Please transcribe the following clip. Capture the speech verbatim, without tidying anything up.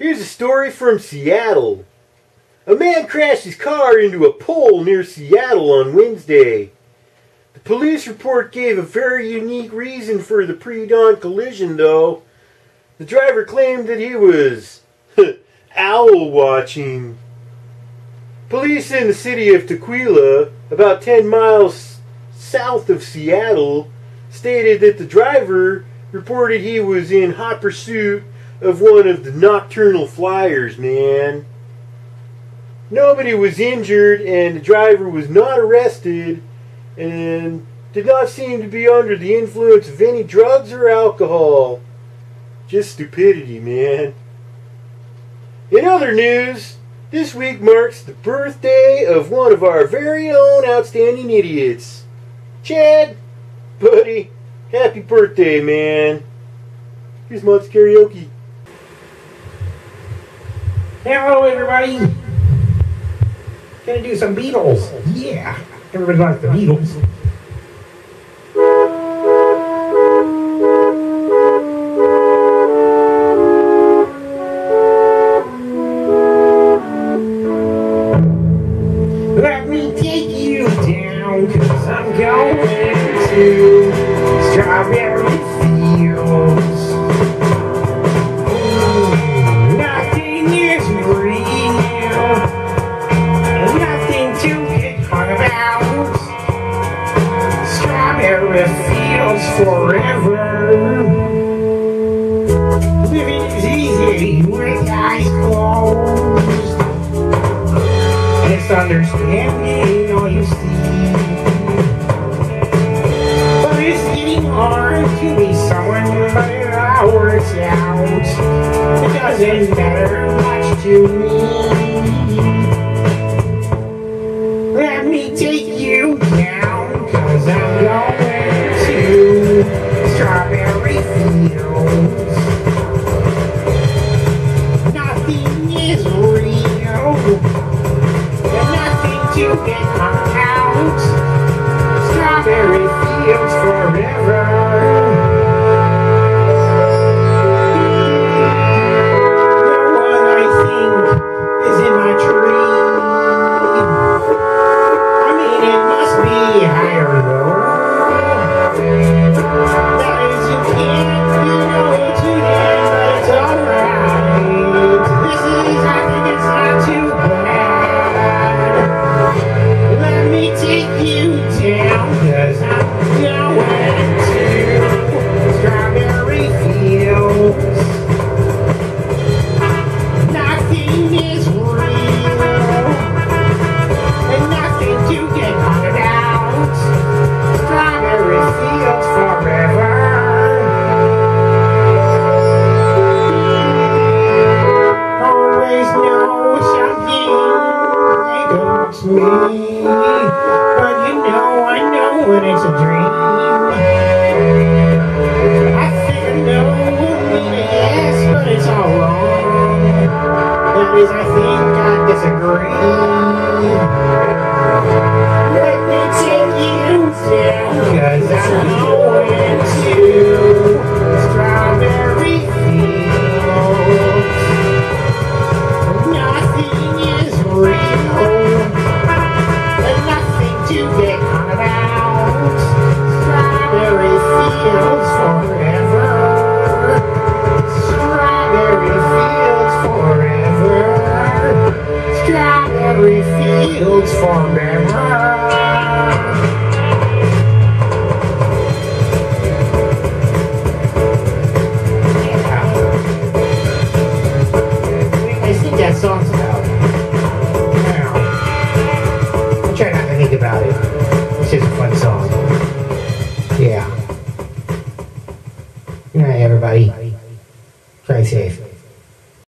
Here's a story from Seattle. A man crashed his car into a pole near Seattle on Wednesday. The police report gave a very unique reason for the pre-dawn collision, though. The driver claimed that he was owl watching. Police in the city of Tukwila, about ten miles south of Seattle, stated that the driver reported he was in hot pursuit of one of the nocturnal flyers, man. Nobody was injured, and the driver was not arrested and did not seem to be under the influence of any drugs or alcohol. Just stupidity, man. In other news, this week marks the birthday of one of our very own outstanding idiots. Chad, buddy, happy birthday, man. Here's Mott's Karaoke. Hello, everybody. Gonna do some Beatles. Yeah, everybody likes the Beatles. Let me take you down, 'cause I'm going to Strawberry Fields. Nothing is real, nothing to get hung about. Strawberry Fields forever. Living is easy with eyes closed. It's understanding all you see. But it's getting hard to be someone but it all works out. It doesn't matter much to me. Let me take you down, 'cause I'm going to Strawberry Fields. Nothing is real, and nothing to get hung out. Strawberry Fields forever. Me, but you know, I know when it's a dream. I think I know yes, but it's all wrong. That is, I think I disagree. Let me take you down, 'cause I'm going to Strawberry Fields. Nothing is real, to get hung about. Strawberry Fields forever. Strawberry Fields forever. Strawberry Fields forever. Yeah. I think that song's